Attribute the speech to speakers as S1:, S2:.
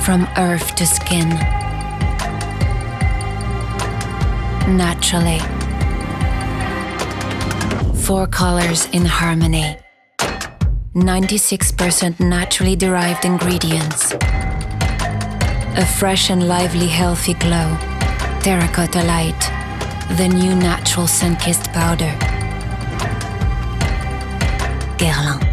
S1: from earth to skin. Naturally. 4 colors in harmony. 96% naturally derived ingredients. A fresh and lively, healthy glow. Terracotta Light, the new natural sun-kissed powder. Guerlain.